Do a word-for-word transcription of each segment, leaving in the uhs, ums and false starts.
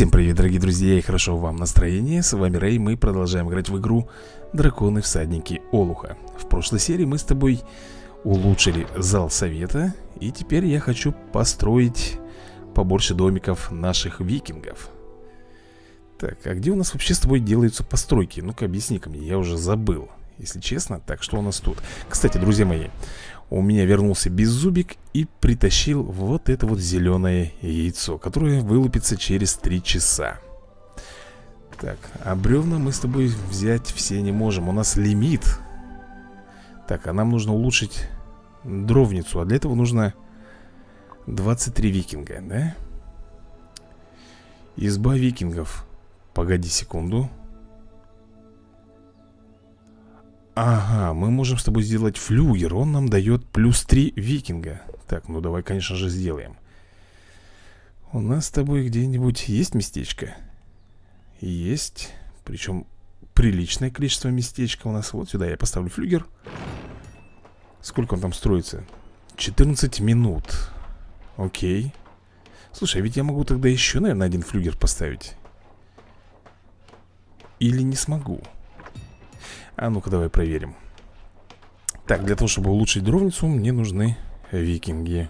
Всем привет, дорогие друзья, и хорошо вам настроение. С вами Рэй, мы продолжаем играть в игру Драконы-всадники Олуха. В прошлой серии мы с тобой улучшили зал совета, и теперь я хочу построить побольше домиков наших викингов. Так, а где у нас вообще с тобой делаются постройки? Ну-ка, объясни-ка мне, я уже забыл, если честно. Так, что у нас тут? Кстати, друзья мои, у меня вернулся Беззубик и притащил вот это вот зеленое яйцо, которое вылупится через три часа. Так, а бревна мы с тобой взять все не можем, у нас лимит. Так, а нам нужно улучшить дровницу, а для этого нужно двадцать три викинга, да? Изба викингов. Погоди секунду. Ага, мы можем с тобой сделать флюгер. Он нам дает плюс три викинга. Так, ну давай, конечно же, сделаем. У нас с тобой где-нибудь есть местечко? Есть. Причем приличное количество местечка у нас. Вот сюда я поставлю флюгер. Сколько он там строится? четырнадцать минут. Окей. Слушай, а ведь я могу тогда еще, наверное, один флюгер поставить. Или не смогу? А ну-ка давай проверим. Так, для того, чтобы улучшить дровницу, мне нужны викинги.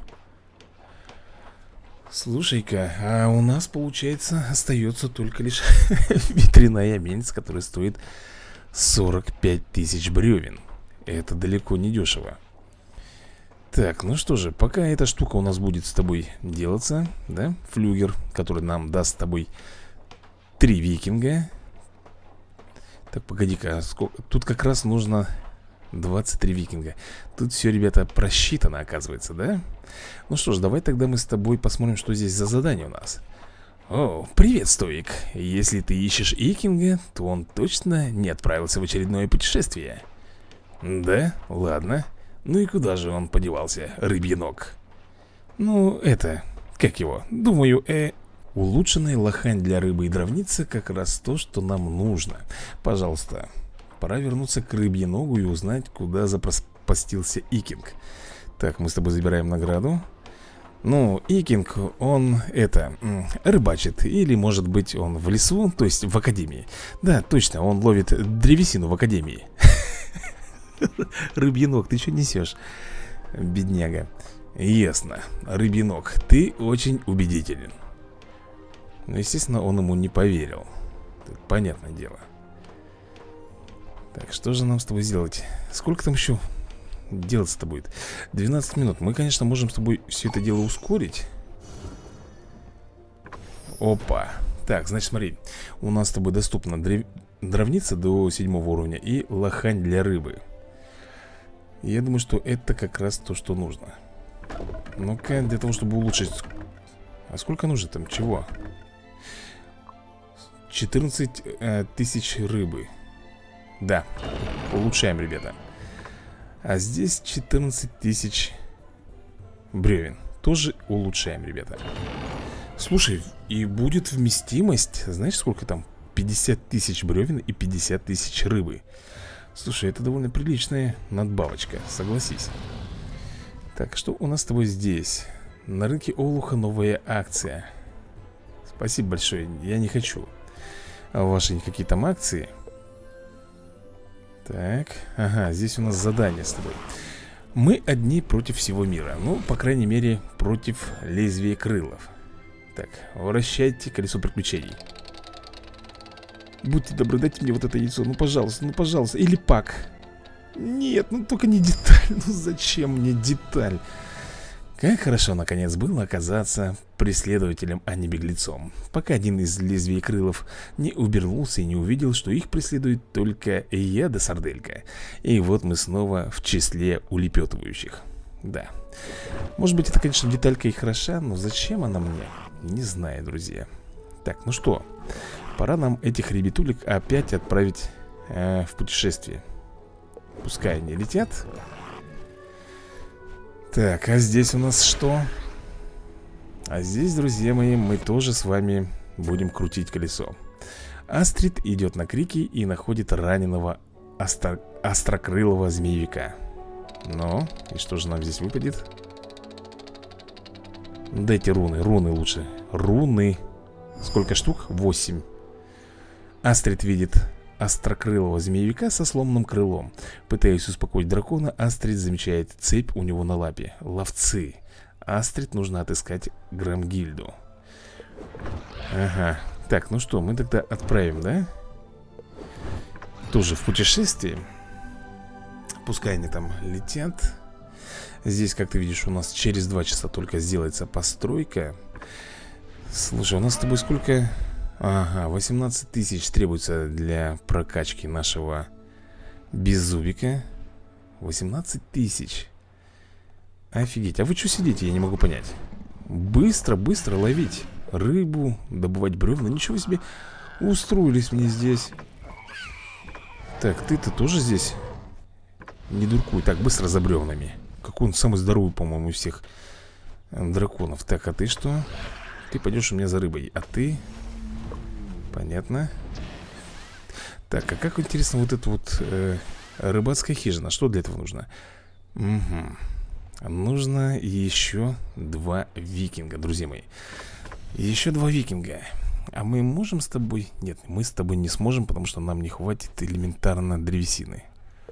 Слушай-ка, а у нас, получается, остается только лишь ветряная мельница, которая стоит сорок пять тысяч бревен. Это далеко не дешево. Так, ну что же, пока эта штука у нас будет с тобой делаться, да, флюгер, который нам даст с тобой три викинга. Так, погоди-ка, сколько... тут как раз нужно двадцать три викинга. Тут все, ребята, просчитано, оказывается, да? Ну что ж, давай тогда мы с тобой посмотрим, что здесь за задание у нас. О, привет, Стоик. Если ты ищешь викинга, то он точно не отправился в очередное путешествие. Да? Ладно. Ну и куда же он подевался, рыбьий ног? Ну, это... Как его? Думаю, э... улучшенная лохань для рыбы и дровницы как раз то, что нам нужно. Пожалуйста, пора вернуться к рыбье ногу и узнать, куда запропастился Икинг. Так, мы с тобой забираем награду. Ну, Икинг, он это, рыбачит. Или, может быть, он в лесу, то есть в академии. Да, точно, он ловит древесину в академии. Рыбье ног, ты что несешь, бедняга? Ясно, рыбье ног, ты очень убедителен. Ну, естественно, он ему не поверил. Тут понятное дело. Так, что же нам с тобой сделать? Сколько там еще делать-то будет? двенадцать минут. Мы, конечно, можем с тобой все это дело ускорить. Опа. Так, значит, смотри. У нас с тобой доступна древ... дровница до седьмого уровня и лохань для рыбы. Я думаю, что это как раз то, что нужно. Ну-ка, для того, чтобы улучшить... А сколько нужно там? Чего? четырнадцать э, тысяч рыбы. Да, улучшаем, ребята. А здесь четырнадцать тысяч бревен. Тоже улучшаем, ребята. Слушай, и будет вместимость. Знаешь, сколько там? пятьдесят тысяч бревен и пятьдесят тысяч рыбы. Слушай, это довольно приличная надбавочка, согласись. Так, что у нас с тобой здесь? На рынке Олуха новая акция. Спасибо большое, я не хочу ваши какие там акции. Так, ага, здесь у нас задание с тобой. Мы одни против всего мира. Ну, по крайней мере, против лезвия крылов. Так, вращайте колесо приключений. Будьте добры, дайте мне вот это яйцо. Ну, пожалуйста, ну, пожалуйста. Или пак. Нет, ну только не деталь. Ну, зачем мне деталь? Как хорошо, наконец, было оказаться преследователем, а не беглецом. Пока один из лезвий крылов не убернулся и не увидел, что их преследует только я да сарделька. И вот мы снова в числе улепетывающих. Да. Может быть, это, конечно, деталька и хороша, но зачем она мне? Не знаю, друзья. Так, ну что, пора нам этих ребятулек опять отправить э, в путешествие. Пускай они летят. Так, а здесь у нас что? А здесь, друзья мои, мы тоже с вами будем крутить колесо. Астрид идет на крики и находит раненого остро... острокрылого змеевика. Ну, и что же нам здесь выпадет? Дайте руны, руны лучше. Руны. Сколько штук? Восемь. Астрид видит острокрылого змеевика со сломанным крылом. Пытаясь успокоить дракона, Астрид замечает цепь у него на лапе. Ловцы. Астрид нужно отыскать Громгильду. Ага. Так, ну что, мы тогда отправим, да? Тоже в путешествие. Пускай они там летят. Здесь, как ты видишь, у нас через два часа только сделается постройка. Слушай, у нас с тобой сколько... Ага, восемнадцать тысяч требуется для прокачки нашего беззубика. восемнадцать тысяч. Офигеть, а вы что сидите, я не могу понять. Быстро, быстро ловить рыбу, добывать бревна. Ничего себе, устроились мне здесь. Так, ты-то тоже здесь? Не дуркуй, так, быстро за бревнами. Какой он самый здоровый, по-моему, из всех драконов. Так, а ты что? Ты пойдешь у меня за рыбой, а ты... Понятно. Так, а как интересно вот эта вот э, рыбацкая хижина? Что для этого нужно? Угу. Нужно еще два викинга, друзья мои. Еще два викинга. А мы можем с тобой... Нет, мы с тобой не сможем, потому что нам не хватит элементарно древесины.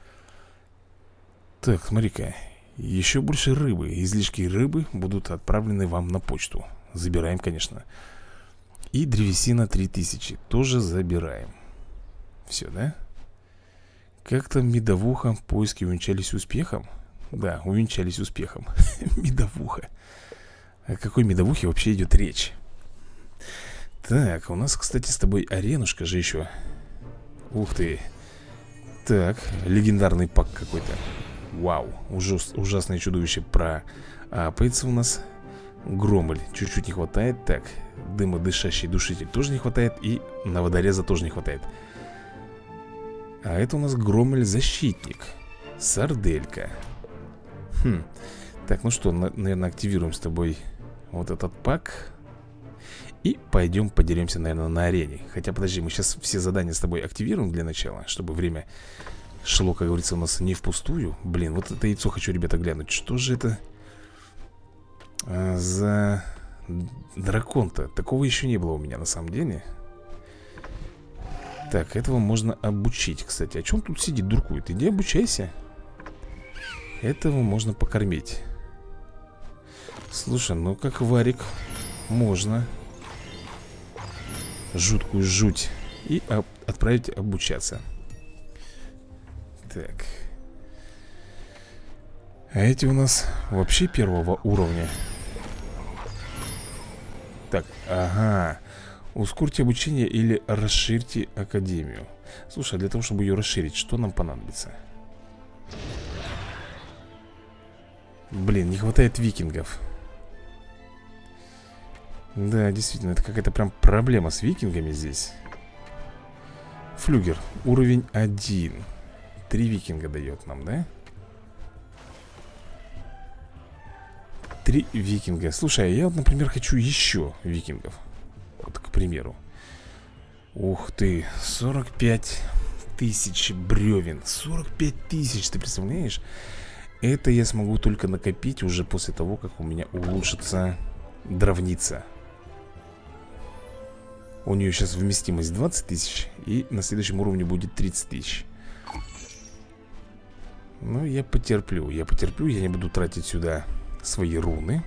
Так, смотри-ка. Еще больше рыбы. Излишки рыбы будут отправлены вам на почту. Забираем, конечно. И древесина три тысячи тоже забираем. Все, да? Как там медовуха? Поиски увенчались успехом? Да, увенчались успехом. Медовуха. О какой медовухе вообще идет речь? Так, у нас, кстати, с тобой аренушка же еще. Ух ты. Так, легендарный пак какой-то. Вау, ужас, ужасное чудовище проапается у нас. Громоль чуть-чуть не хватает. Так, дымодышащий душитель тоже не хватает. И на водореза тоже не хватает. А это у нас Громоль-защитник. Сарделька. Хм. Так, ну что, на, наверное, активируем с тобой вот этот пак. И пойдем подеремся, наверное, на арене. Хотя, подожди, мы сейчас все задания с тобой активируем для начала, чтобы время шло, как говорится, у нас не впустую. Блин, вот это яйцо хочу, ребята, глянуть. Что же это а, за дракон-то? Такого еще не было у меня, на самом деле. Так, этого можно обучить, кстати. А че он тут сидит, дуркует? Иди обучайся. Этого можно покормить. Слушай, ну как варик можно жуткую жуть и отправить обучаться. Так. А эти у нас вообще первого уровня. Так, ага. Ускорьте обучение или расширьте академию. Слушай, а для того, чтобы ее расширить, что нам понадобится? Блин, не хватает викингов. Да, действительно, это какая-то прям проблема с викингами здесь. Флюгер, уровень один. Три викинга дает нам, да? Три викинга. Слушай, я вот, например, хочу еще викингов. Вот, к примеру. Ух ты, сорок пять тысяч бревен. сорок пять тысяч, ты представляешь? Это я смогу только накопить уже после того, как у меня улучшится дровница. У нее сейчас вместимость двадцать тысяч. И на следующем уровне будет тридцать тысяч. Ну, я потерплю. Я потерплю, я не буду тратить сюда свои руны.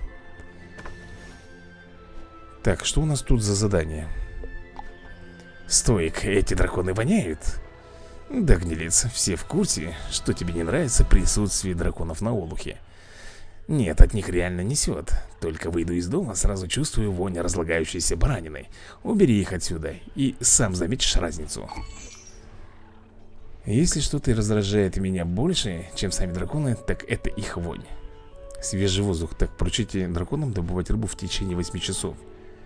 Так, что у нас тут за задание? Стоик, эти драконы воняют. Да, гнилец, все в курсе, что тебе не нравится присутствие драконов на Олухе. Нет, от них реально несет. Только выйду из дома, сразу чувствую вонь разлагающейся баранины. Убери их отсюда, и сам заметишь разницу. Если что-то и раздражает меня больше, чем сами драконы, так это их вонь. Свежий воздух. Так, поручите драконам добывать рыбу в течение восьми часов.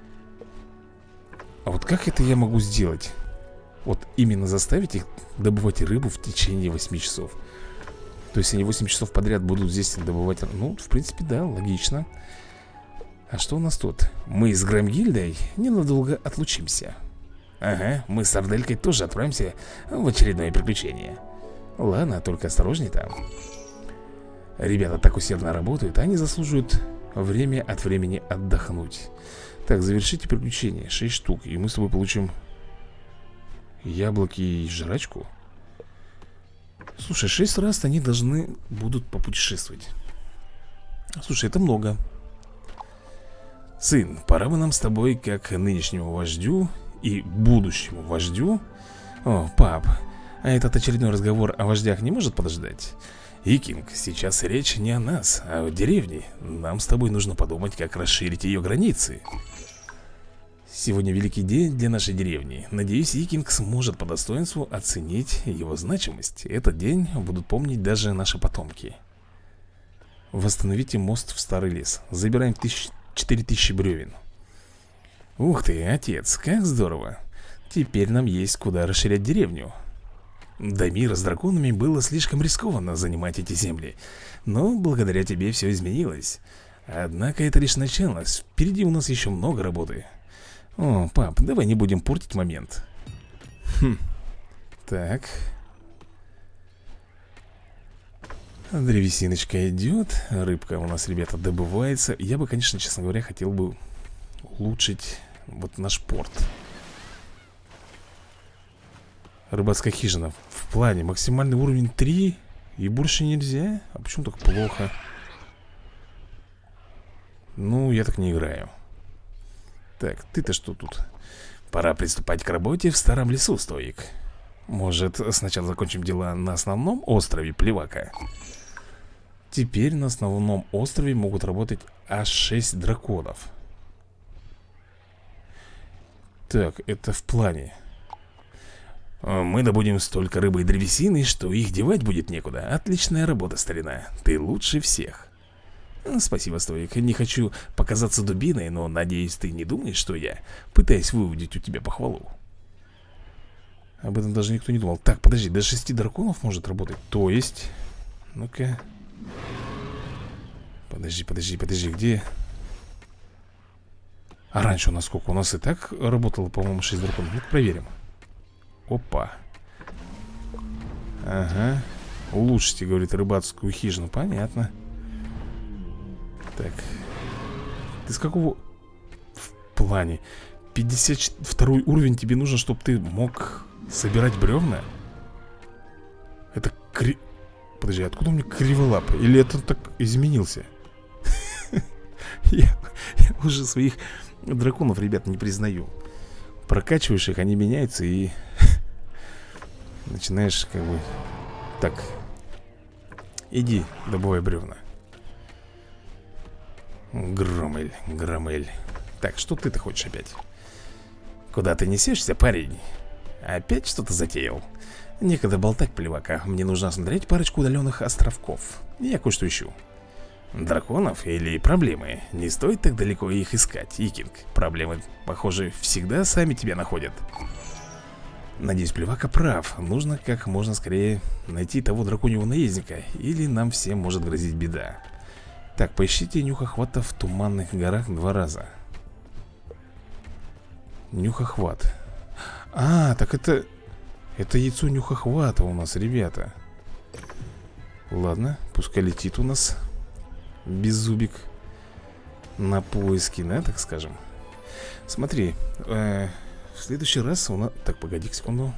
А вот как это я могу сделать? Вот именно заставить их добывать рыбу в течение восьми часов. То есть они восемь часов подряд будут здесь добывать. Ну, в принципе, да, логично. А что у нас тут? Мы с Громгильдой ненадолго отлучимся. Ага, мы с Сарделькой тоже отправимся в очередное приключение. Ладно, только осторожней там. Ребята так усердно работают, они заслуживают время от времени отдохнуть. Так, завершите приключение. шесть штук. И мы с тобой получим яблоки и жрачку. Слушай, шесть раз они должны будут попутешествовать. Слушай, это много. Сын, пора бы нам с тобой, как нынешнему вождю и будущему вождю. О, пап, а этот очередной разговор о вождях не может подождать? Икинг, сейчас речь не о нас, а о деревне. Нам с тобой нужно подумать, как расширить ее границы. Сегодня великий день для нашей деревни. Надеюсь, Икинг сможет по достоинству оценить его значимость. Этот день будут помнить даже наши потомки. Восстановите мост в старый лес. Забираем четыре тысячи бревен. Ух ты, отец, как здорово. Теперь нам есть куда расширять деревню. До мира с драконами было слишком рискованно занимать эти земли. Но благодаря тебе все изменилось. Однако это лишь начало. Впереди у нас еще много работы. О, пап, давай не будем портить момент. Хм. Так. Древесиночка идет. Рыбка у нас, ребята, добывается. Я бы, конечно, честно говоря, хотел бы улучшить вот наш порт. Рыбацкая хижина. В плане максимальный уровень три. И больше нельзя? А почему так плохо? Ну, я так не играю. Так, ты-то что тут? Пора приступать к работе в старом лесу, Стоик. Может, сначала закончим дела на основном острове Плевака? Теперь на основном острове могут работать аж шесть драконов. Так, это в плане. Мы добудем столько рыбы и древесины, что их девать будет некуда. Отличная работа, старина. Ты лучше всех. Спасибо, Стоик. Не хочу показаться дубиной, но надеюсь, ты не думаешь, что я пытаюсь выудить у тебя похвалу. Об этом даже никто не думал. Так, подожди, до шести драконов может работать. То есть... Ну-ка. Подожди, подожди, подожди, где... А раньше у нас сколько? У нас и так работало, по-моему, шесть драконов. Ну-ка, проверим. Опа. Ага. Улучшите, говорит, рыбацкую хижину. Понятно. Так. Ты с какого... В плане пятьдесят второй уровень тебе нужен, чтобы ты мог собирать бревна? Это кри... Подожди, откуда у меня криволап? Или это так изменился? Я уже своих драконов, ребят, не признаю. Прокачиваешь их, они меняются и... Начинаешь как бы... Так. Иди, добывай бревна. Громель, Громель. Так, что ты-то хочешь опять? Куда ты несешься, парень? Опять что-то затеял? Некогда болтать, Плевака. Мне нужно осмотреть парочку удаленных островков. Я кое-что ищу. Драконов или проблемы? Не стоит так далеко их искать, Икинг. Проблемы, похоже, всегда сами тебя находят. Надеюсь, Плевака прав. Нужно как можно скорее найти того драконьего наездника, или нам всем может грозить беда. Так, поищите нюхохвата в туманных горах два раза. Нюхохват. А, так это... Это яйцо нюхохвата у нас, ребята. Ладно, пускай летит у нас беззубик на поиски, да, так скажем. Смотри, э, в следующий раз у нас... Так, погоди секунду.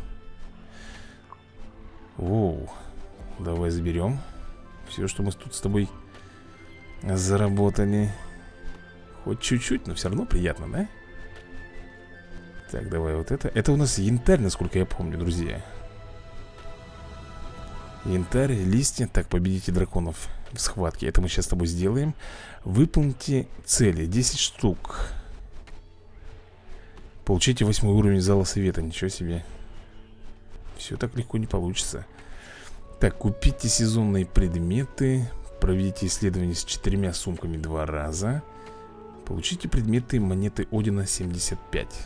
Воу. Давай заберем все, что мы тут с тобой заработали. Хоть чуть-чуть, но все равно приятно, да? Так, давай вот это. Это у нас янтарь, насколько я помню, друзья. Янтарь, листья. Так, победите драконов в схватке. Это мы сейчас с тобой сделаем. Выполните цели, десять штук. Получите восьмой уровень зала совета. Ничего себе. Все так легко не получится. Так, купите сезонные предметы. Проведите исследование с четырьмя сумками два раза. Получите предметы монеты Одина семьдесят пять.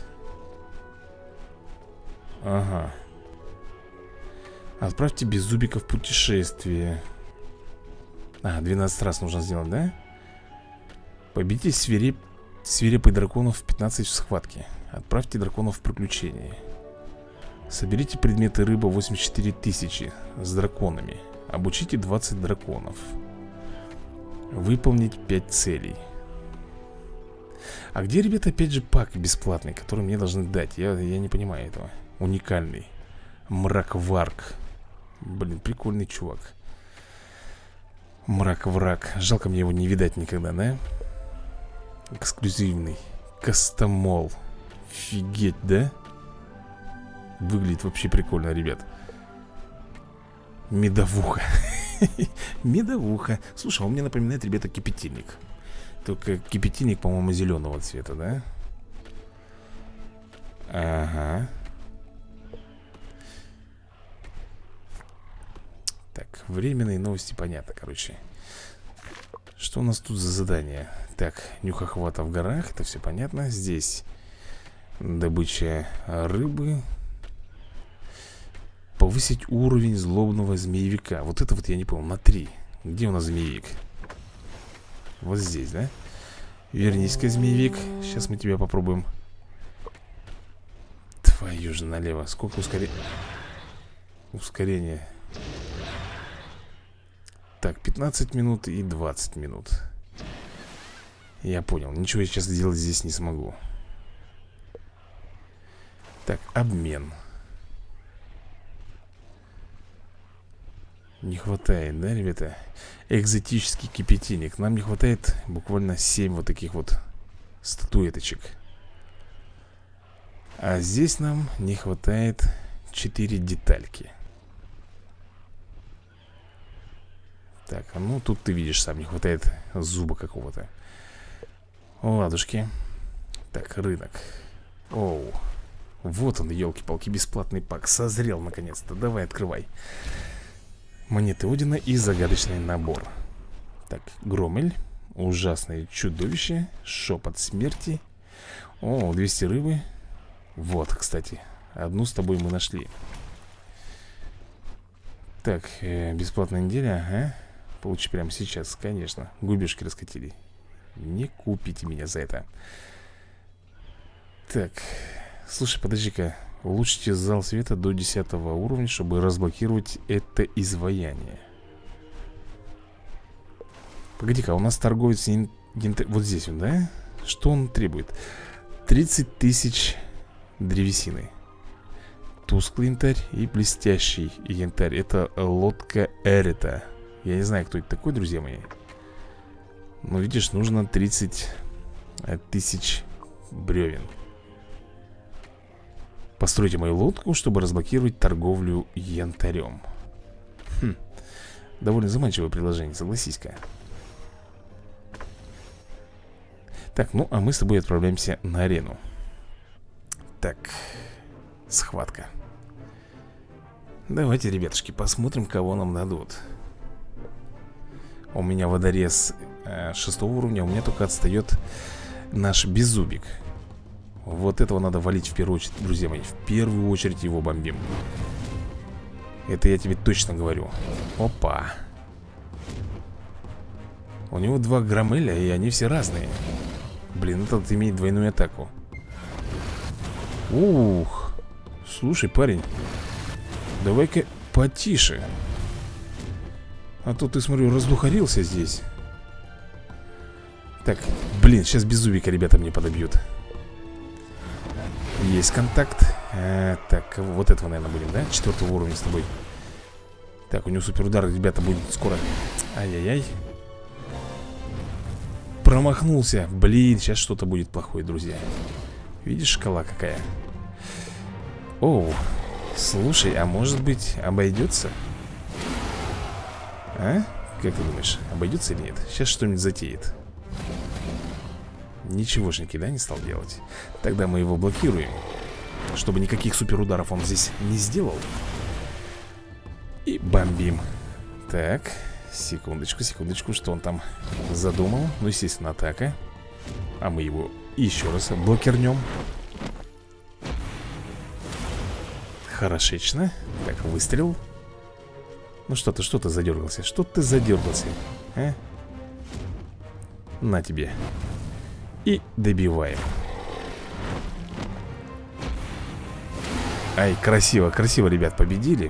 Ага. Отправьте беззубика в путешествие. А, двенадцать раз нужно сделать, да? Победите свиреп... свирепый драконов пятнадцать в схватке. Отправьте драконов в приключение. Соберите предметы рыба восемьдесят четыре тысячи с драконами. Обучите двадцать драконов. Выполнить пять целей. А где, ребята, опять же пак бесплатный, который мне должны дать? Я, я не понимаю этого. Уникальный. Мрак-варк. Блин, прикольный чувак. Мрак-враг. Жалко мне его не видать никогда, да? Эксклюзивный. Кастомол. Офигеть, да? Выглядит вообще прикольно, ребят. Медовуха. Медовуха. Слушай, он мне напоминает, ребята, кипятильник. Только кипятильник, по-моему, зеленого цвета, да? Ага. Так, временные новости, понятно, короче. Что у нас тут за задание? Так, нюхохвата в горах, это все понятно. Здесь добыча рыбы. Повысить уровень злобного змеевика. Вот это вот я не понял, на три. Где у нас змеевик? Вот здесь, да? Вернись-ка, змеевик. Сейчас мы тебя попробуем. Твою же налево. Сколько ускорения? Ускорение. Так, пятнадцать минут и двадцать минут. Я понял, ничего я сейчас сделать здесь не смогу. Так, обмен. Не хватает, да, ребята? Экзотический кипятильник. Нам не хватает буквально семь вот таких вот статуэточек. А здесь нам не хватает четыре детальки. Так, ну тут ты видишь сам, не хватает зуба какого-то. Ладушки. Так, рынок. Оу. Вот он, елки-палки, бесплатный пак. Созрел наконец-то. Давай, открывай. Монеты Одина и загадочный набор. Так, Громель. Ужасное чудовище. Шепот смерти. О, двести рыбы. Вот, кстати, одну с тобой мы нашли. Так, э, бесплатная неделя, ага. Получи прямо сейчас, конечно. Губежки раскатили. Не купите меня за это. Так, слушай, подожди-ка. Улучшите зал света до десятого уровня, чтобы разблокировать это изваяние. Погоди-ка, у нас торговец янтарь... Вот здесь он, да? Что он требует? тридцать тысяч древесины. Тусклый янтарь и блестящий янтарь. Это лодка Эрита. Я не знаю, кто это такой, друзья мои. Но видишь, нужно тридцать тысяч бревен. Постройте мою лодку, чтобы разблокировать торговлю янтарем. Хм. Довольно заманчивое предложение, согласись-ка. Так, ну а мы с тобой отправляемся на арену. Так, схватка. Давайте, ребятушки, посмотрим, кого нам дадут. У меня водорез э, шестого уровня. У меня только отстает наш беззубик. Вот этого надо валить в первую очередь, друзья мои. В первую очередь его бомбим. Это я тебе точно говорю. Опа. У него два громеля, и они все разные. Блин, этот имеет двойную атаку. Ух. Слушай, парень, давай-ка потише. А то ты, смотрю, раздухарился здесь. Так, блин, сейчас беззубика ребята мне подобьют. Есть контакт. а, Так, вот этого, наверное, будем, да? Четвертого уровня с тобой. Так, у него суперудар, ребята, будет скоро. Ай-яй-яй. Промахнулся. Блин, сейчас что-то будет плохое, друзья. Видишь, шкала какая? Оу. Слушай, а может быть обойдется? А? Как ты думаешь, обойдется или нет? Сейчас что-нибудь затеет. Ничегошники, да, не стал делать. Тогда мы его блокируем, чтобы никаких суперударов он здесь не сделал. И бомбим. Так, секундочку, секундочку. Что он там задумал? Ну, естественно, атака. А мы его еще раз блокирнем. Хорошечно. Так, выстрел. Ну что ты, что ты задергался? Что ты задергался? А? На тебе. И добиваем. Ай, красиво, красиво, ребят, победили.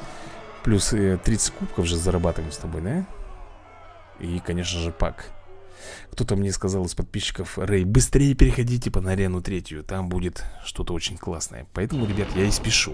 Плюс э, тридцать кубков же зарабатываем с тобой, да? И, конечно же, пак. Кто-то мне сказал из подписчиков: Рэй, быстрее переходите типа на арену третью, там будет что-то очень классное. Поэтому, ребят, я и спешу.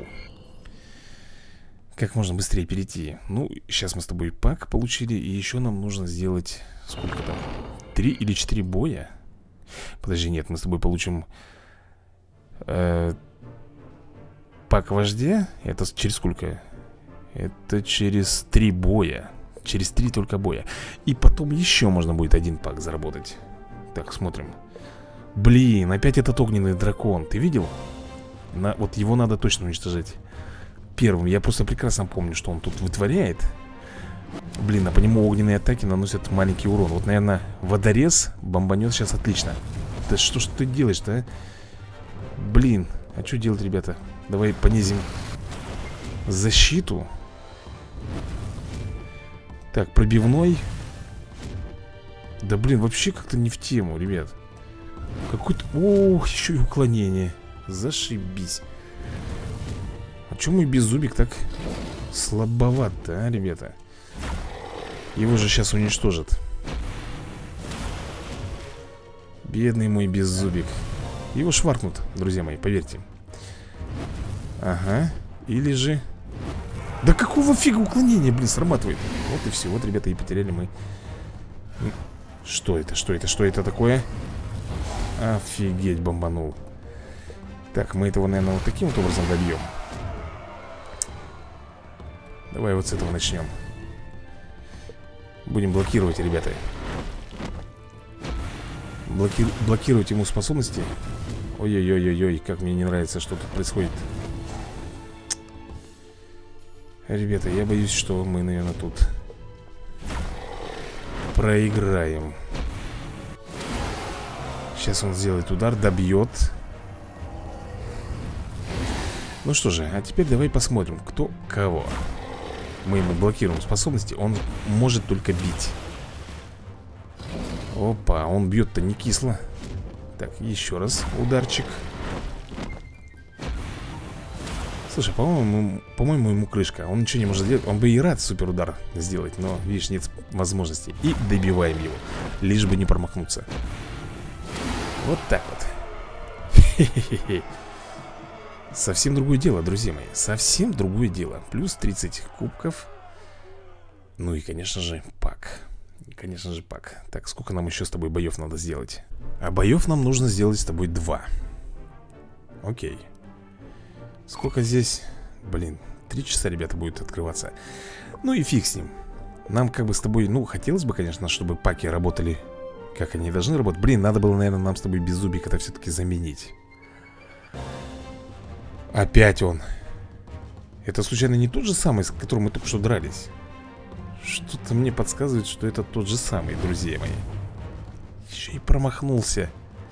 Как можно быстрее перейти? Ну, сейчас мы с тобой пак получили. И еще нам нужно сделать... Сколько там? Три или четыре боя? Подожди, нет, мы с тобой получим э, пак вождя. Это через сколько? Это через три боя. Через три только боя. И потом еще можно будет один пак заработать. Так, смотрим. Блин, опять этот огненный дракон. Ты видел? На, вот его надо точно уничтожать первым. Я просто прекрасно помню, что он тут вытворяет. Блин, а по нему огненные атаки наносят маленький урон. Вот, наверное, водорез бомбанет сейчас отлично. Да что ж ты делаешь-то, а? Блин, а что делать, ребята? Давай понизим защиту. Так, пробивной. Да блин, вообще как-то не в тему, ребят. Какой-то... Ох, еще и уклонение. Зашибись. А че мой беззубик так слабоват-то, а, ребята? Его же сейчас уничтожат. Бедный мой беззубик. Его шваркнут, друзья мои, поверьте. Ага. Или же... Да какого фига уклонения, блин, срабатывает? Вот и все, вот, ребята, и потеряли мы. Что это, что это, что это такое? Офигеть, бомбанул. Так, мы этого, наверное, вот таким вот образом добьем. Давай вот с этого начнем. Будем блокировать, ребята. Блоки... Блокировать ему способности. Ой-ой-ой-ой-ой, как мне не нравится, что тут происходит. Ребята, я боюсь, что мы, наверное, тут проиграем. Сейчас он сделает удар, добьет. Ну что же, а теперь давай посмотрим, кто кого. Мы ему блокируем способности, он может только бить. Опа, он бьет-то не кисло. Так, еще раз ударчик. Слушай, по-моему, по-моему, ему крышка. Он ничего не может сделать. Он бы и рад супер удар сделать, но, видишь, нет возможности. И добиваем его, лишь бы не промахнуться. Вот так вот. Хе-хе-хе. Совсем другое дело, друзья мои. Совсем другое дело. Плюс тридцать кубков. Ну и, конечно же, пак. Конечно же, пак. Так, сколько нам еще с тобой боев надо сделать? А боев нам нужно сделать с тобой два. Окей. Сколько здесь? Блин, три часа, ребята, будет открываться. Ну и фиг с ним. Нам как бы с тобой, ну, хотелось бы, конечно, чтобы паки работали как они должны работать. Блин, надо было, наверное, нам с тобой беззубик это все-таки заменить. Опять он. Это случайно не тот же самый, с которым мы только что дрались? Что-то мне подсказывает, что это тот же самый, друзья мои. Еще и промахнулся.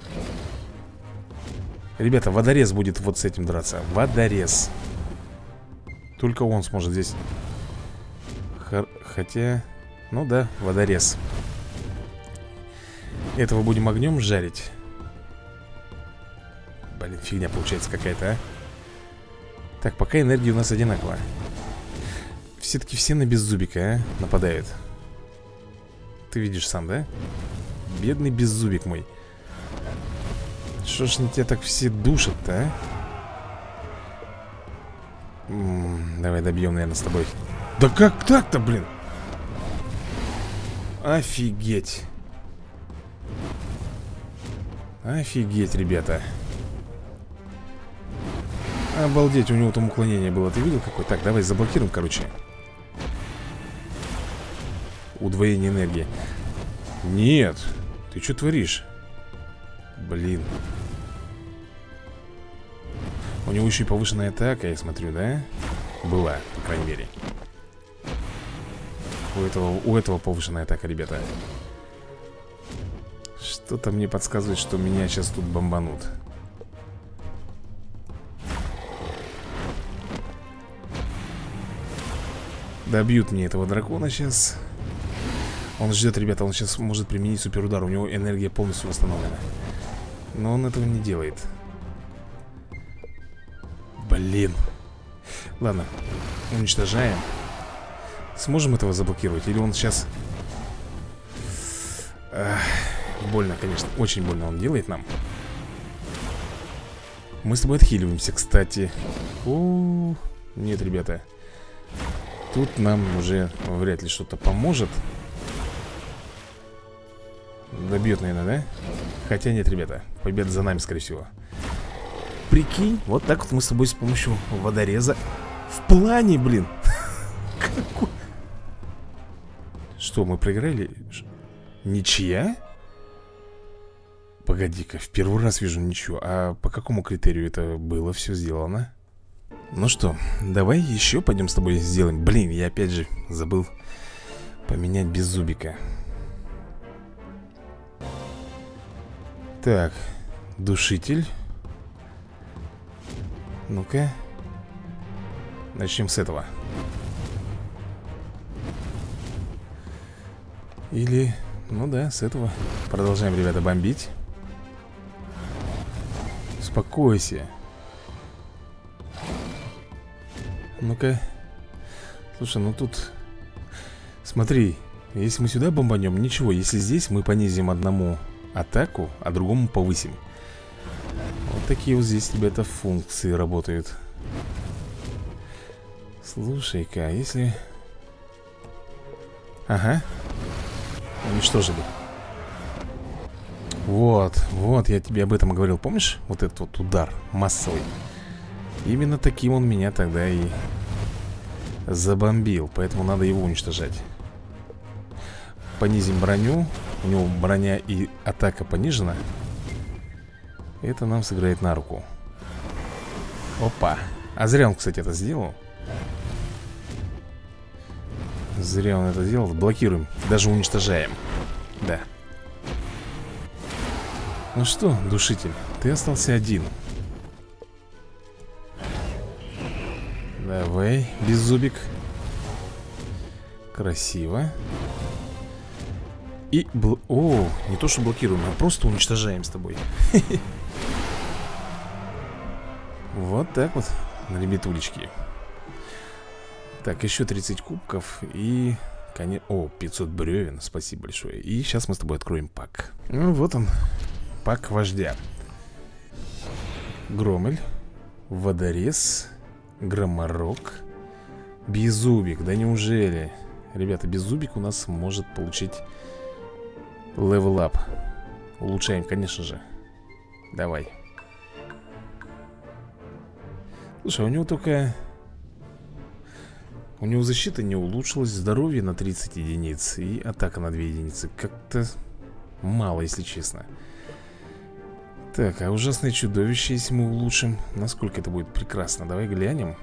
Ребята, водорез будет вот с этим драться. Водорез. Только он сможет здесь. Хор... Хотя... Ну да, водорез. Этого будем огнем жарить. Блин, фигня получается какая-то, а. Так, пока энергия у нас одинаковая. Все-таки все на беззубика, а, нападают. Ты видишь сам, да? Бедный беззубик мой. Что ж на тебя так все душат-то, а? М-м, давай добьем, наверное, с тобой. Да как так-то, блин? Офигеть. Офигеть, ребята. Обалдеть, у него там уклонение было. Ты видел какое? Так, давай заблокируем, короче. Удвоение энергии. Нет. Ты что творишь? Блин. У него еще и повышенная атака, я смотрю, да? Была, по крайней мере. У этого, у этого повышенная атака, ребята. Что-то мне подсказывает, что меня сейчас тут бомбанут. Добьют мне этого дракона сейчас. Он ждет, ребята, он сейчас может применить суперудар. У него энергия полностью восстановлена. Но он этого не делает. Блин. Ладно, уничтожаем. Сможем этого заблокировать? Или он сейчас... Ах. больно, конечно. Очень больно он делает нам. Мы с тобой отхиливаемся, кстати. О, нет, ребята. Тут нам уже вряд ли что-то поможет. Добьет, наверное, да? Хотя нет, ребята. Победа за нами, скорее всего. Прикинь, вот так вот мы с тобой с помощью водореза. В плане, блин. Какой... Что, мы проиграли? Ничья? Погоди-ка, в первый раз вижу ничего. А по какому критерию это было все сделано? Ну что, давай еще пойдем с тобой сделаем. Блин, я опять же забыл поменять беззубика. Так, душитель. Ну-ка. Начнем с этого. Или, ну да, с этого. Продолжаем, ребята, бомбить. Успокойся. Ну-ка. Слушай, ну тут... Смотри, если мы сюда бомбанем, ничего. Если здесь мы понизим одному атаку, а другому повысим. Вот такие вот здесь, ребята, функции работают. Слушай-ка, если... Ага. Уничтожили. Вот, вот, я тебе об этом и говорил. Помнишь? Вот этот вот удар массовый. Именно таким он меня тогда и забомбил. Поэтому надо его уничтожать. Понизим броню. У него броня и атака понижена. Это нам сыграет на руку. Опа. А зря он, кстати, это сделал. Зря он это сделал. Блокируем, даже уничтожаем. Да. Ну что, душитель, ты остался один. Давай, беззубик. Красиво. И, бл... о, не то что блокируем, а просто уничтожаем с тобой. Вот так вот, ребятулечки. Так, еще тридцать кубков и... О, пятьсот бревен, спасибо большое. И сейчас мы с тобой откроем пак. Ну, вот он, пак вождя. Громель, водорез, громорок, беззубик. Да неужели? Ребята, беззубик у нас может получить левел ап. Улучшаем, конечно же. Давай. Слушай, у него только... У него защита не улучшилась, здоровье на тридцать единиц и атака на две единицы. Как-то мало, если честно. Так, а ужасное чудовище, если мы улучшим, насколько это будет прекрасно. Давай глянем.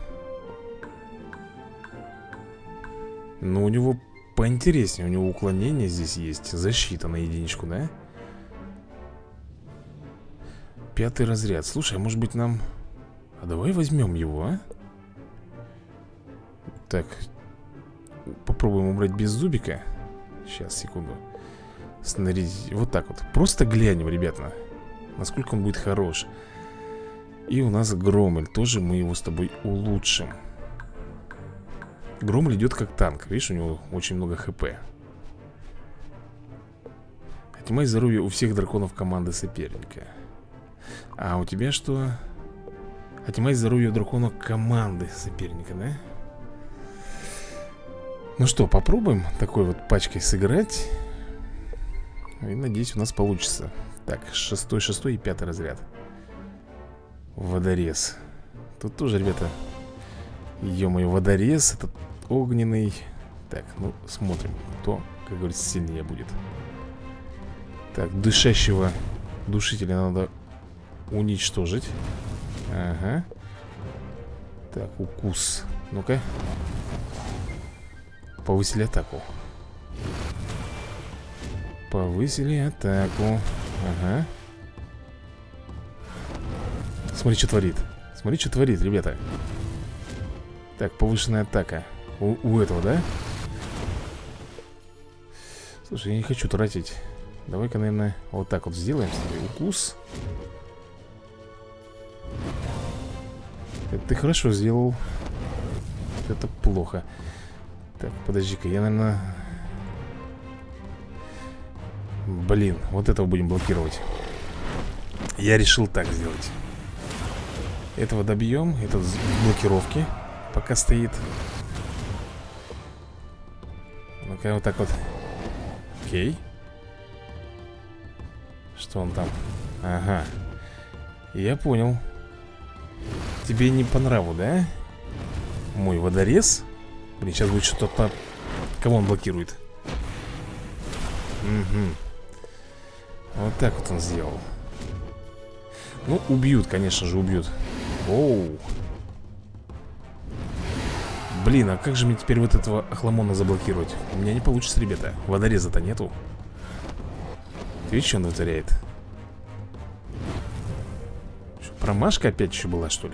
Но у него поинтереснее, у него уклонение здесь есть. Защита на единичку, да? Пятый разряд. Слушай, а может быть нам... А давай возьмем его, а? Так, попробуем убрать беззубика. Сейчас, секунду. Снарядить, вот так вот. Просто глянем, ребята, насколько он будет хорош. И у нас Громель, тоже мы его с тобой улучшим. Громель идет как танк. Видишь, у него очень много хп. Отнимай здоровье у всех драконов команды соперника. А у тебя что? Отнимай здоровье у драконов команды соперника, да? Ну что, попробуем такой вот пачкой сыграть. И надеюсь, у нас получится. Так, шестой, шестой и пятый разряд. Водорез. Тут тоже, ребята, ё-моё, водорез. Этот огненный. Так, ну, смотрим, кто, как говорится, сильнее будет. Так, дышащего душителя надо уничтожить. Ага. Так, укус. Ну-ка. Повысили атаку. Повысили атаку. Ага. Смотри, что творит. Смотри, что творит, ребята. Так, повышенная атака у, у этого, да? Слушай, я не хочу тратить. Давай-ка, наверное, вот так вот сделаем. Укус. Это ты хорошо сделал. Это плохо. Так, подожди-ка, я, наверное... Блин, вот этого будем блокировать. Я решил так сделать. Этого добьем. Этот с блокировки пока стоит. Ну-ка, вот так вот. Окей. Что он там? Ага. Я понял. Тебе не по нраву, да? Мой водорез? Блин, сейчас будет что-то по... Кого он блокирует? Угу. Вот так вот он сделал. Ну, убьют, конечно же, убьют. Оу. Блин, а как же мне теперь вот этого охламона заблокировать? У меня не получится, ребята. Водореза-то нету. Ты видишь, что он вытворяет? Что, промашка опять еще была, что ли?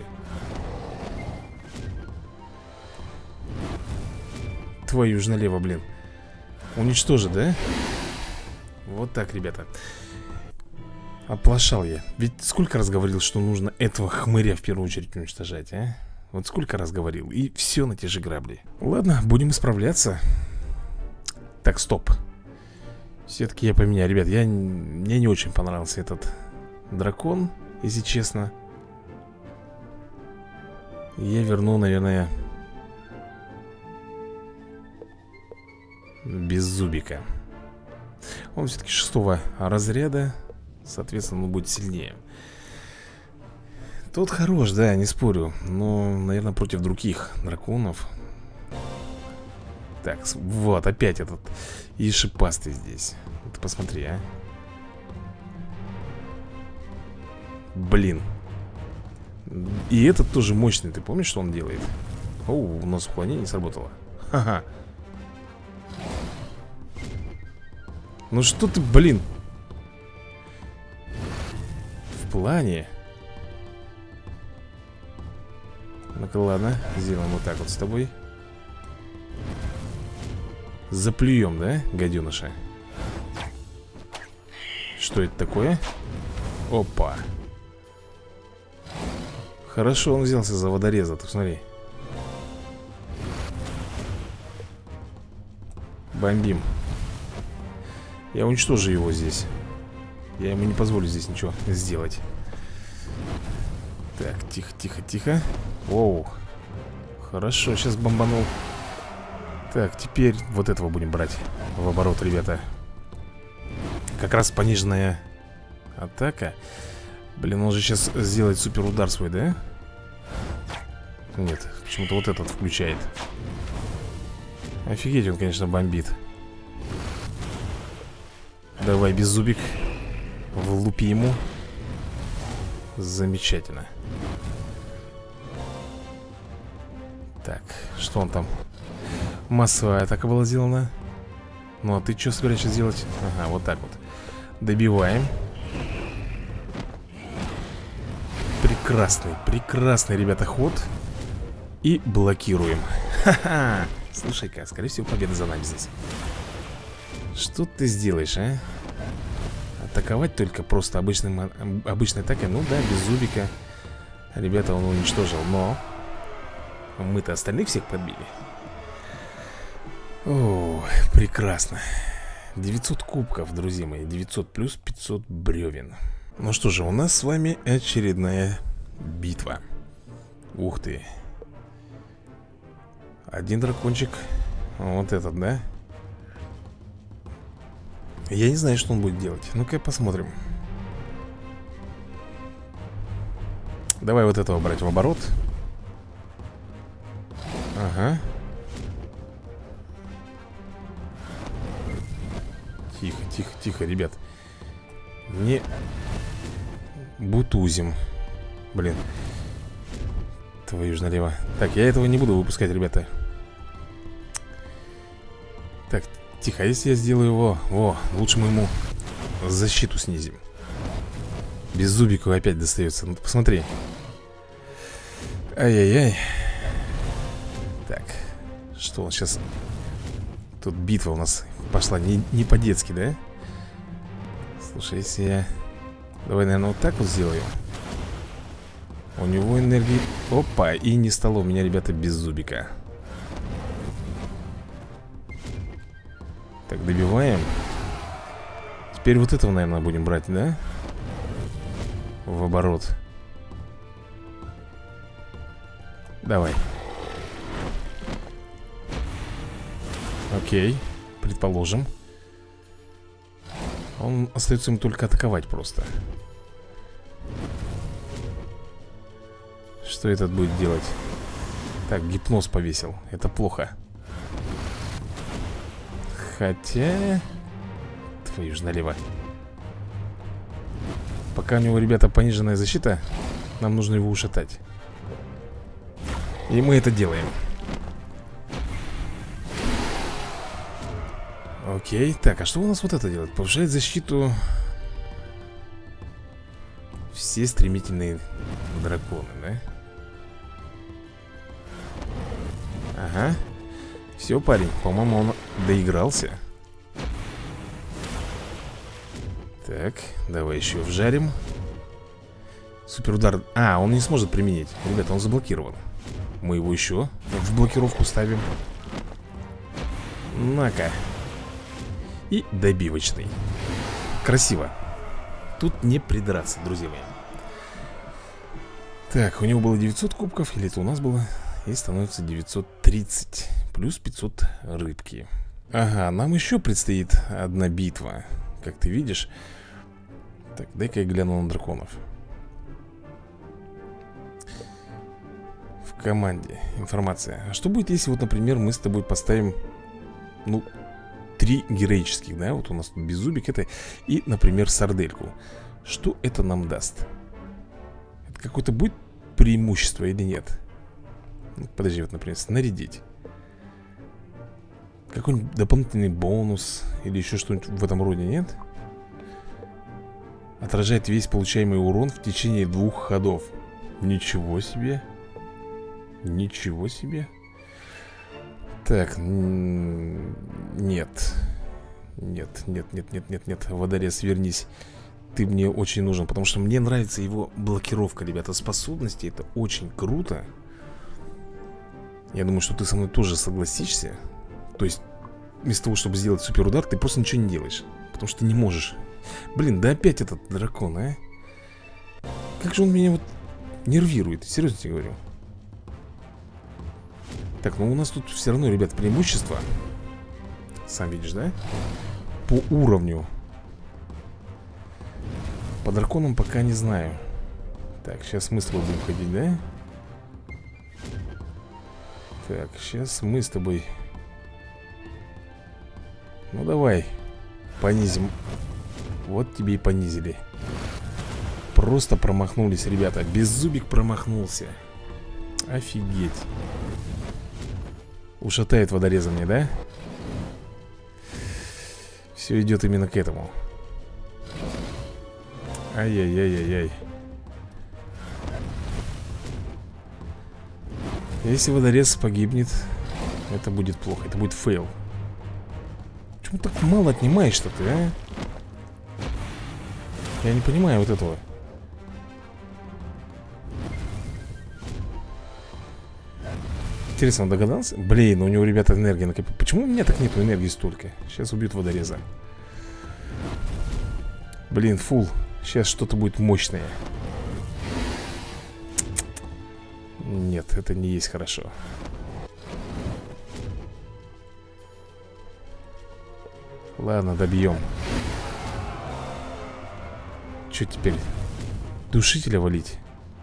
Твою ж налево, блин. Уничтожит, да? Вот так, ребята. Оплошал я. Ведь сколько раз говорил, что нужно этого хмыря в первую очередь уничтожать, а? Вот сколько раз говорил. И все на те же грабли. Ладно, будем исправляться. Так, стоп. Все-таки я поменяю. Ребят, я... мне не очень понравился этот дракон, если честно. Я верну, наверное, Беззубика. Он все-таки шестого разряда. Соответственно, он будет сильнее. Тот хорош, да, не спорю. Но, наверное, против других драконов. Так, вот, опять этот и шипастый здесь. Ты посмотри, а. Блин. И этот тоже мощный, ты помнишь, что он делает? Оу, у нас уклонение не сработало. Ха-ха. Ну что ты, блин. В плане. Ну-ка, ладно, сделаем вот так вот с тобой. Заплюем, да, гаденыша? Что это такое? Опа. Хорошо он взялся за водореза, ты смотри. Бомбим. Я уничтожу его здесь. Я ему не позволю здесь ничего сделать. Так, тихо, тихо, тихо. Оу. Хорошо, сейчас бомбанул. Так, теперь вот этого будем брать в оборот, ребята. Как раз пониженная атака. Блин, он же сейчас сделает супер удар свой, да? Нет, почему-то вот этот включает. Офигеть, он, конечно, бомбит. Давай, беззубик. Влупи ему. Замечательно. Так, что он там? Массовая атака была сделана. Ну а ты что собираешься делать? Ага, вот так вот. Добиваем. Прекрасный, прекрасный, ребята, ход. И блокируем. Ха-ха. Слушай-ка, скорее всего, победа за нами здесь. Что ты сделаешь, а? Атаковать только просто обычным, обычной атакой. Ну да, без зубика. Ребята, он уничтожил, но мы-то остальных всех подбили. О, прекрасно. девятьсот кубков, друзья мои. девятьсот плюс пятьсот бревен. Ну что же, у нас с вами очередная битва. Ух ты. Один дракончик. Вот этот, да? Я не знаю, что он будет делать. Ну-ка посмотрим. Давай вот этого брать в оборот. Ага. Тихо, тихо, тихо, ребят. Не бутузим. Блин. Твою ж налево. Так, я этого не буду выпускать, ребята. Так, тихо, если я сделаю его... О, лучше мы ему защиту снизим. Без зубиков опять достается. Ну, посмотри. Ай-яй-яй. Так, что он сейчас... Тут битва у нас пошла не, не по-детски, да? Слушай, если я... Давай, наверное, вот так вот сделаю. У него энергии... Опа, и не стало у меня, ребята, без зубика. Так, добиваем. Теперь вот этого, наверное, будем брать, да? В оборот. Давай. Окей, предположим. Он остается ему только атаковать просто. Что этот будет делать? Так, гипноз повесил. Это плохо. Хотя... Твою ж налево. Пока у него, ребята, пониженная защита, нам нужно его ушатать. И мы это делаем. Окей, так, а что у нас вот это делает? Повышает защиту. Все стремительные драконы, да? Ага. Все, парень, по-моему, он доигрался. Так, давай еще вжарим. Суперудар. А, он не сможет применить. Ребята, он заблокирован. Мы его еще в блокировку ставим. На-ка. И добивочный. Красиво. Тут не придраться, друзья мои. Так, у него было девятьсот кубков. Или это у нас было? И становится девятьсот тридцать. Плюс пятьсот рыбки. Ага, нам еще предстоит одна битва, как ты видишь. Так, дай-ка я гляну на драконов. В команде информация. А что будет, если вот, например, мы с тобой поставим, ну, три героических, да? Вот у нас тут беззубик это. И, например, сардельку. Что это нам даст? Это какое-то будет преимущество или нет? Подожди, вот, например, снарядить. Какой-нибудь дополнительный бонус или еще что-нибудь в этом роде, нет? Отражает весь получаемый урон в течение двух ходов. Ничего себе. Ничего себе. Так, нет. Нет, нет, нет, нет, нет, нет. Водорез, вернись. Ты мне очень нужен, потому что мне нравится его блокировка, ребята, способности. Это очень круто. Я думаю, что ты со мной тоже согласишься. То есть, вместо того, чтобы сделать суперудар, ты просто ничего не делаешь. Потому что ты не можешь. Блин, да опять этот дракон, а? Как же он меня вот нервирует, серьезно тебе говорю. Так, ну у нас тут все равно, ребят, преимущество. Сам видишь, да? По уровню. По драконам пока не знаю. Так, сейчас мы с тобой будем ходить, да? Так, сейчас мы с тобой. Ну давай. Понизим. Вот тебе и понизили. Просто промахнулись, ребята. Беззубик промахнулся. Офигеть. Ушатает водореза мне, да? Все идет именно к этому. Ай-яй-яй-яй-яй. Если водорез погибнет, это будет плохо. Это будет фейл. Почему так мало отнимаешь-то ты, а? Я не понимаю вот этого. Интересно, он догадался? Блин, у него, ребята, энергия накопила. Почему у меня так нету энергии столько? Сейчас убьют водореза. Блин, фул. Сейчас что-то будет мощное. Нет, это не есть хорошо. Ладно, добьем. Что теперь? Душителя валить?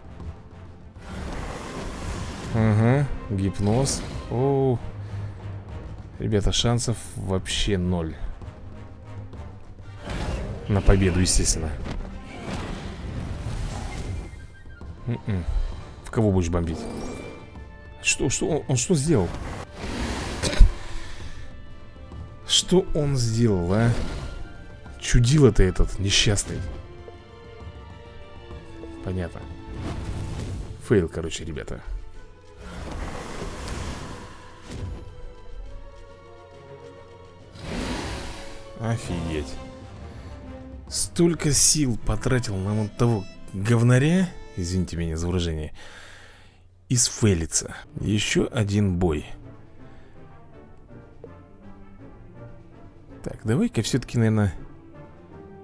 Ага, гипноз. О, ребята, шансов вообще ноль. На победу, естественно. М-м. В кого будешь бомбить? Что, что, он, он что сделал? Что он сделал, а? Чудило-то этот несчастный. Понятно. Фейл, короче, ребята. Офигеть. Столько сил потратил на вот того говнаря, извините меня за выражение, и сфейлится. Еще один бой. Так, давай-ка все-таки, наверное,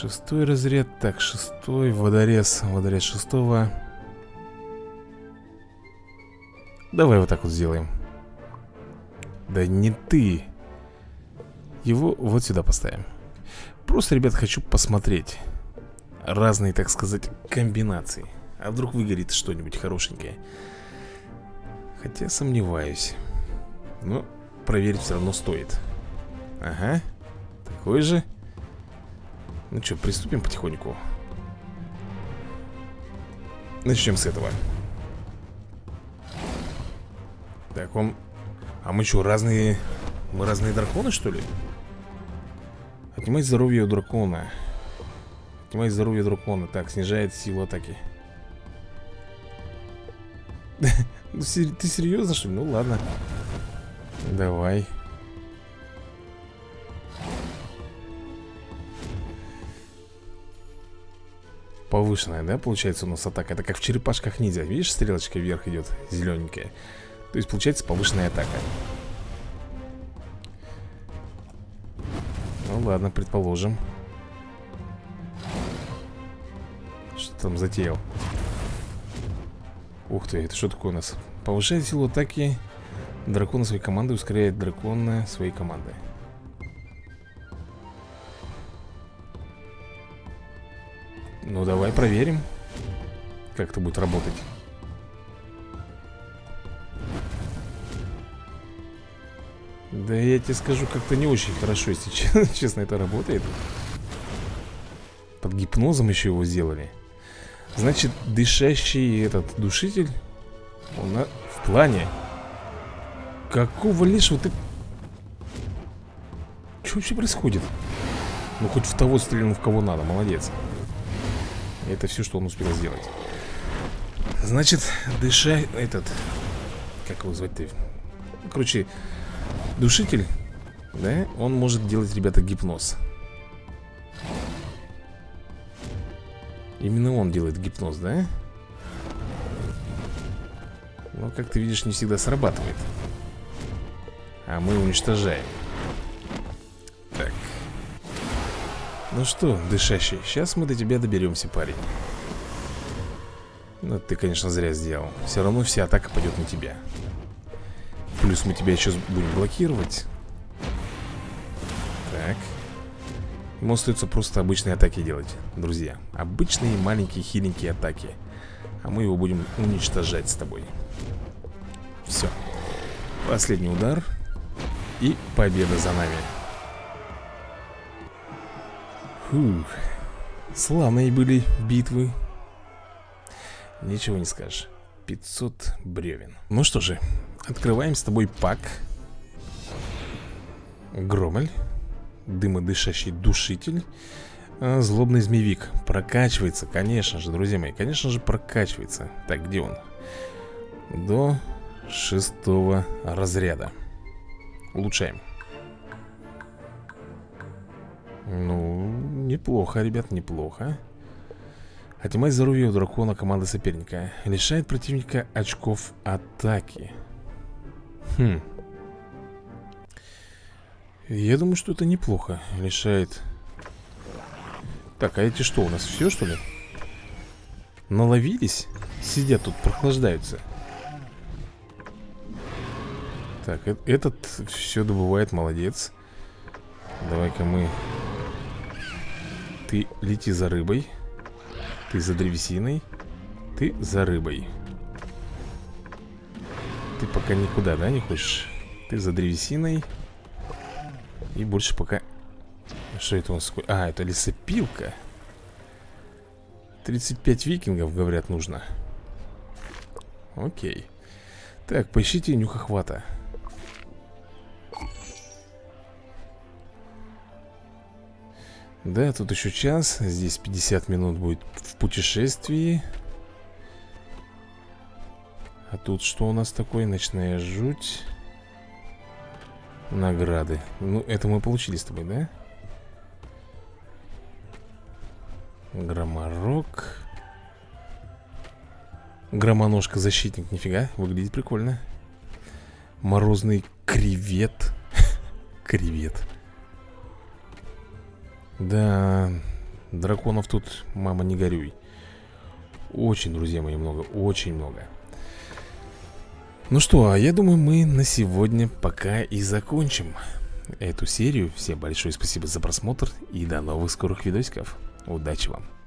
Шестой разряд. Так, шестой. Водорез. Водорез шестого. Давай вот так вот сделаем. Да не ты. Его вот сюда поставим. Просто, ребят, хочу посмотреть разные, так сказать, комбинации. А вдруг выгорит что-нибудь хорошенькое. Хотя сомневаюсь. Но проверить все равно стоит. Ага. Такой же. Ну что, приступим потихоньку. Начнем с этого. Так, он... А мы что, разные... Мы разные драконы, что ли? Отнимает здоровье у дракона. Отнимает здоровье дракона. Так, снижает силу атаки. Ты серьезно, что ли? Ну ладно. Давай. Повышенная, да, получается у нас атака. Это как в черепашках ниндзя. Видишь, стрелочка вверх идет, зелененькая. То есть получается повышенная атака. Ну ладно, предположим. Что там затеял? Ух ты, это что такое у нас? Повышает силу атаки дракона своей команды, ускоряет дракона своей команды. Ну давай проверим, как это будет работать. Да я тебе скажу, как-то не очень хорошо, если честно, это работает. Под гипнозом еще его сделали. Значит, дышащий этот душитель, он на... в плане. Какого лишь вот ты... Что вообще происходит? Ну хоть в того стрелял, в кого надо, молодец. Это все, что он успел сделать. Значит, дыша... Этот... Как его звать-то? Короче, душитель, да, он может делать, ребята, гипноз. Именно он делает гипноз, да? Но, как ты видишь, не всегда срабатывает. А мы уничтожаем. Так. Ну что, дышащий, сейчас мы до тебя доберемся, парень. Ну, ты, конечно, зря сделал. Все равно вся атака пойдет на тебя. Плюс мы тебя еще будем блокировать. Так. Ему остается просто обычные атаки делать, друзья. Обычные маленькие хиленькие атаки. А мы его будем уничтожать с тобой. Все. Последний удар. И победа за нами. Фух. Славные были битвы. Ничего не скажешь. пятьсот бревен. Ну что же, открываем с тобой пак. Громель. Дымодышащий душитель. а, Злобный змеевик. Прокачивается, конечно же, друзья мои. Конечно же, прокачивается. Так, где он? До шестого разряда. Улучшаем. Ну, неплохо, ребят, неплохо. Отнимает здоровье у дракона команды соперника. Лишает противника очков атаки. Хм. Я думаю, что это неплохо. Лишает. Так, а эти что у нас? Все, что ли? Наловились? Сидят тут, прохлаждаются. Так, э этот все добывает, молодец. Давай-ка мы. Ты лети за рыбой. Ты за древесиной. Ты за рыбой. Ты пока никуда, да, не хочешь? Ты за древесиной. И больше пока... Что это у нас? А, это лесопилка. тридцать пять викингов, говорят, нужно. Окей. Так, поищите нюхохвата. Да, тут еще час. Здесь пятьдесят минут будет в путешествии. А тут что у нас такое? Ночная жуть. Награды. Ну, это мы получили с тобой, да? Громорок. Громоножка защитник. Нифига, выглядит прикольно. Морозный кревет. Кревет. Да, Драконов тут, мама, не горюй. Очень, друзья мои, много, очень много. Ну что, а я думаю, мы на сегодня пока и закончим эту серию. Всем большое спасибо за просмотр и до новых скорых видосиков. Удачи вам!